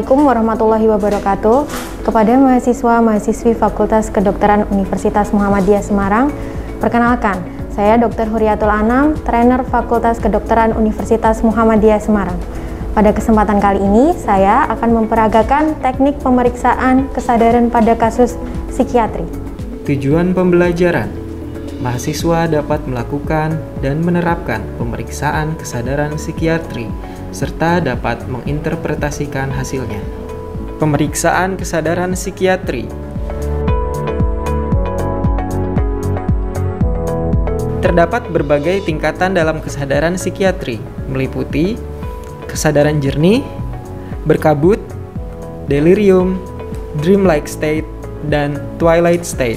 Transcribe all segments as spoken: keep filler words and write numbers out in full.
Assalamualaikum warahmatullahi wabarakatuh. Kepada mahasiswa-mahasiswi Fakultas Kedokteran Universitas Muhammadiyah Semarang, perkenalkan, saya dokter Huriyatul Anam, trainer Fakultas Kedokteran Universitas Muhammadiyah Semarang. Pada kesempatan kali ini, saya akan memperagakan teknik pemeriksaan kesadaran pada kasus psikiatri. Tujuan pembelajaran: mahasiswa dapat melakukan dan menerapkan pemeriksaan kesadaran psikiatri serta dapat menginterpretasikan hasilnya. Pemeriksaan kesadaran psikiatri terdapat berbagai tingkatan dalam kesadaran psikiatri, meliputi kesadaran jernih, berkabut, delirium, dreamlike state, dan twilight state.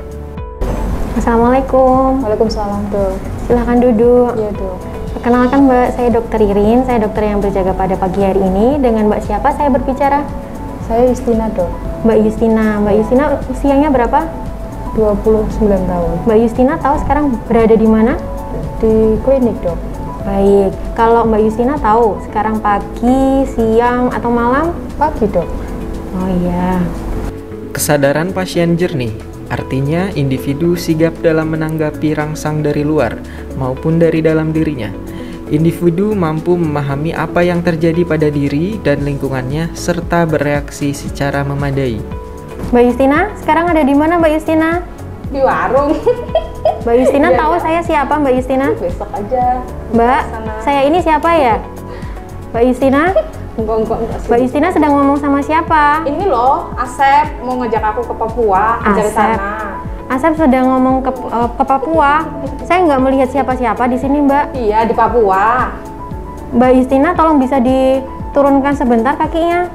Assalamualaikum. Waalaikumsalam, Dok. Silahkan duduk. Iya, Dok. Perkenalkan Mbak, saya dokter Irin, saya dokter yang berjaga pada pagi hari ini. Dengan Mbak siapa saya berbicara? Saya Justina, Dok. Mbak Justina. Mbak Justina usianya berapa? dua puluh sembilan tahun. Mbak Justina tahu sekarang berada di mana? Di klinik, Dok. Baik, kalau Mbak Justina tahu sekarang pagi, siang, atau malam? Pagi, Dok. Oh iya. Kesadaran pasien jernih artinya individu sigap dalam menanggapi rangsang dari luar maupun dari dalam dirinya. Individu mampu memahami apa yang terjadi pada diri dan lingkungannya serta bereaksi secara memadai. Mbak Justina, sekarang ada di mana Mbak Justina? Di warung. Mbak Justina Iya, tahu iya. saya siapa Mbak Justina? Besok aja. Mbak, Sana. saya ini siapa ya? Mbak Justina? Enggak, enggak, enggak. Mbak Justina sedang ngomong sama siapa? Ini loh, Asep mau ngajak aku ke Papua, dari Asep. sana. Asep sedang ngomong ke, eh, ke Papua. Saya nggak melihat siapa-siapa di sini, Mbak. Iya, di Papua. Mbak Justina, tolong bisa diturunkan sebentar kakinya.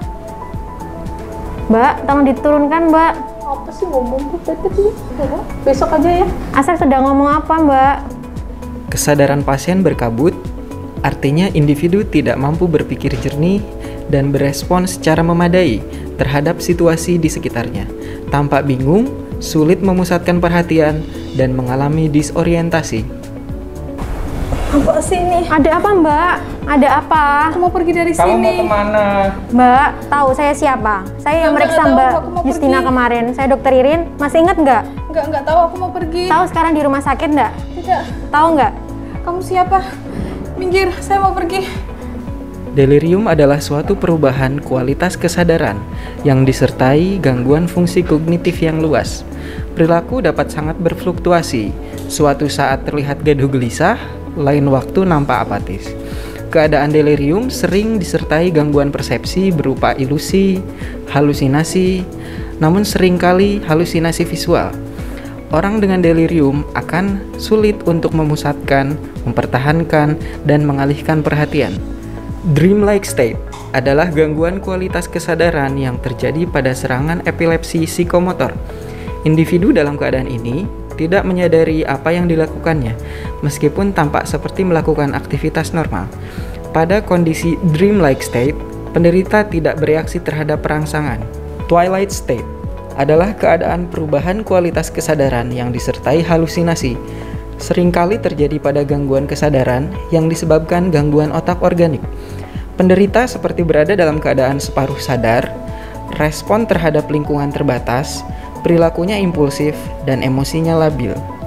Mbak, tolong diturunkan, Mbak. Apa sih ngomong tuh tetek nih? Besok aja ya. Asep sedang ngomong apa, Mbak? Kesadaran pasien berkabut artinya individu tidak mampu berpikir jernih dan berespon secara memadai terhadap situasi di sekitarnya, tampak bingung, sulit memusatkan perhatian, dan mengalami disorientasi. Apa sih ini? Ada apa, Mbak? Ada apa? Aku mau pergi dari sini. kemana? Mbak, tahu saya siapa? Saya yang Nggak, meriksa nggak tahu, Mbak aku mau Justina pergi. kemarin. Saya dokter Irin. Masih ingat nggak? Enggak, enggak tahu aku mau pergi. Tahu sekarang di rumah sakit nggak? Tidak. Tahu nggak? Kamu siapa? Minggir, saya mau pergi. Delirium adalah suatu perubahan kualitas kesadaran yang disertai gangguan fungsi kognitif yang luas. Perilaku dapat sangat berfluktuasi. Suatu saat terlihat gaduh gelisah, lain waktu nampak apatis. Keadaan delirium sering disertai gangguan persepsi berupa ilusi, halusinasi, namun seringkali halusinasi visual. Orang dengan delirium akan sulit untuk memusatkan, mempertahankan, dan mengalihkan perhatian. Dreamlike state adalah gangguan kualitas kesadaran yang terjadi pada serangan epilepsi psikomotor. Individu dalam keadaan ini tidak menyadari apa yang dilakukannya, meskipun tampak seperti melakukan aktivitas normal. Pada kondisi dreamlike state, penderita tidak bereaksi terhadap perangsangan. Twilight state adalah keadaan perubahan kualitas kesadaran yang disertai halusinasi. Seringkali terjadi pada gangguan kesadaran yang disebabkan gangguan otak organik. Penderita seperti berada dalam keadaan separuh sadar, respon terhadap lingkungan terbatas, perilakunya impulsif, dan emosinya labil.